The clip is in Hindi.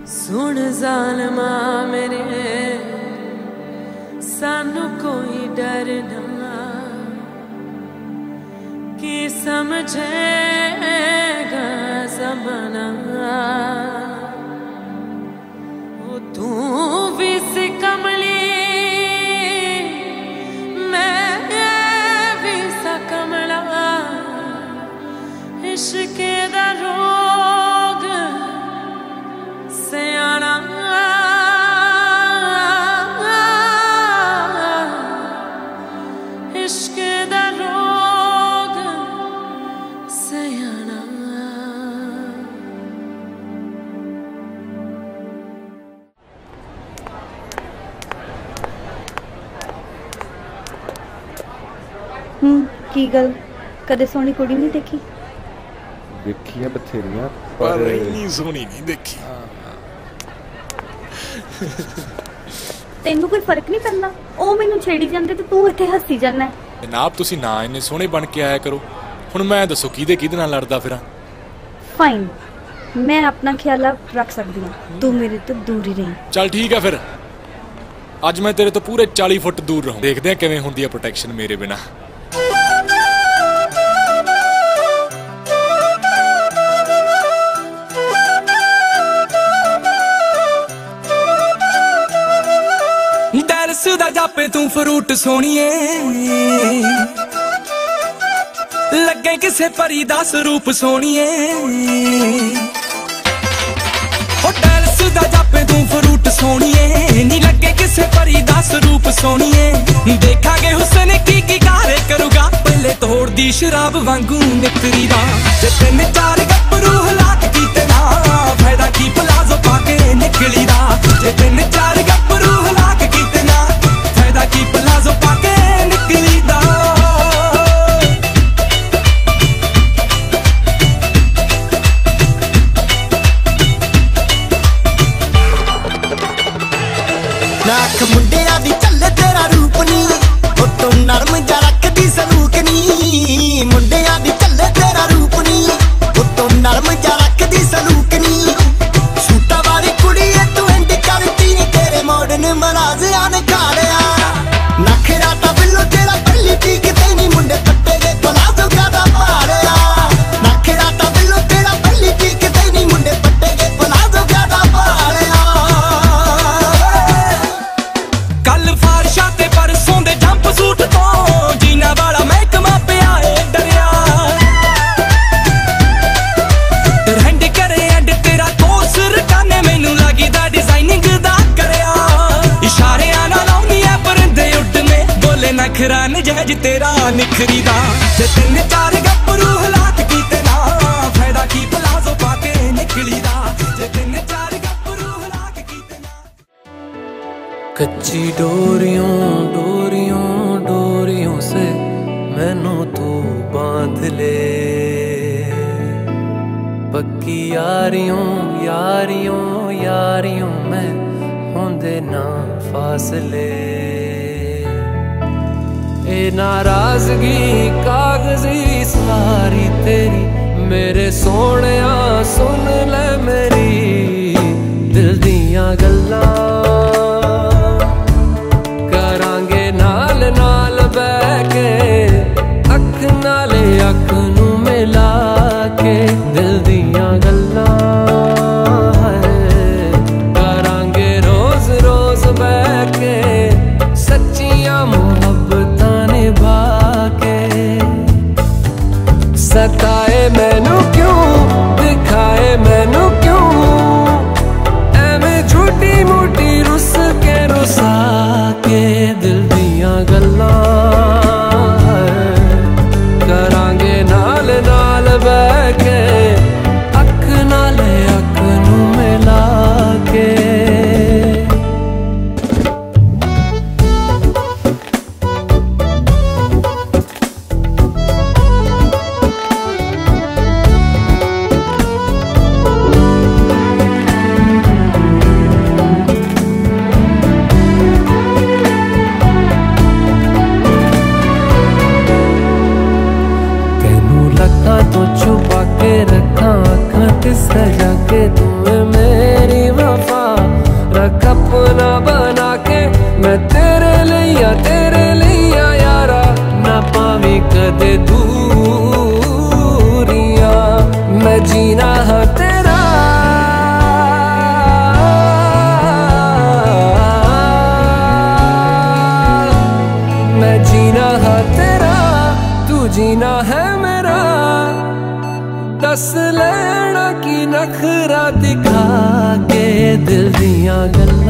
सुन ज़ालिमा मेरे सानू कोई डर ना कि समझेगा ज़माना वो तू भी सी कमली मैं भी सा कमला इश्क दा रोग सयाना इश्क दा रोग सयाना। की गल कदे सोहनी कुड़ी नहीं देखी? देखी है बथेरियां पर इतनी सोहनी नहीं देखी। तेनू कोई फर्क नहीं पैंदा? ओ मैनू छेड़ी जांदे ते तू इत्थे हस्सी जाना। जनाब तुसी ना इन्ने सोहने बन के आया करो। हुण मैं दसो किहदे नाल लड़दा फिरां? फाइन, मैं अपना ख्याल रख सकदी हां, तू मेरे तो दूर ही रही। चल ठीक है फिर, अज मैं तेरे तो पूरे 40 फुट दूर रहूं। देखदे हां किवें हुंदी है प्रोटेक्शन मेरे बिना। दा जापे तू फ्रूट सोनिए लगे किसे परी दा स्वरूप सोनिए। डैलस दा जापे तू फ्रूट सोनिए नी लगे किसे परी दा स्वरूप सोनिए। देखांगे हुसन की गारे करूगा पहले तोड़ दी शराब वांगू निकरी दा। जे तीन चार गप्परू हलाक कीते ना फायदा की प्लाजो पाके निकली दा। जे तीन चार गप्परू हलाक कीते ना फायदा की प्लाजो पाके निकली दा। नाक मुंडिया दी चले तेरा रूप नी ओ तू नरम जा रखदी सलूक नी। मुंडिया दी चले तेरा रूप नी ओ तू नरम जा रखदी सलूक नी। सूटा वाली कुड़ी है तू एंड करती नी तेरे मॉडर्न मराजिया ने खाड़िया। नखरा ता बिल्लो तेरा पल्ली पीक तेनी मुंडे पट्टे दे पलाजो ज्यादा मारिया। नखरा ता बिल्लो तेरा पल्ली पीक तेनी मुंडे पट्टे दे पलाजो ज्यादा मारिया। कल फारशा ते परसों दे जंप सूट तो जीना वाला महकमा पिया है डरिया। ट्रेंड करे एंड तेरा कोर्स रकाने मैनू लगी दा डिजाइनिंग दा करया। इशारे आना लाउनी है परिंदे उड़ने बोले नखरा नजायज तेरा निखरी दा। जे तीन चार गप्परू हलाक कीते ना फायदा की प्लाजो पाके निकली दा। जे तीन चार गप्परू हलाक कीते ना। कच्ची डोरियों डोरियों डोरियों से मैनू तू बांध ले। पक्की यारियों यारियों यारियों में होंदे ना फासले। ए नाराजगी कागजी सारी तेरी मेरे सोहणिया सुन ले मेरी दिल दियां गल्लां। करांगे नाल नाल बह के अख नाले अख नू मिला के दिल दियां गल्लां। करांगे रोज रोज बह के सच्चियां मुहब्बतां निभा के। सताए मैनू क्यों दिखाए मैनू क्यों एवें झूठी मूठी रुस के रुसा के दिल दियां गल्लां। करांगे नाल नाल बह के अख नाले अख नू मिला के। सजा के तुम्हें मेरी वफा सीना है मेरा, दस लेना की नखरा दिखा के दिल दियां गल्लां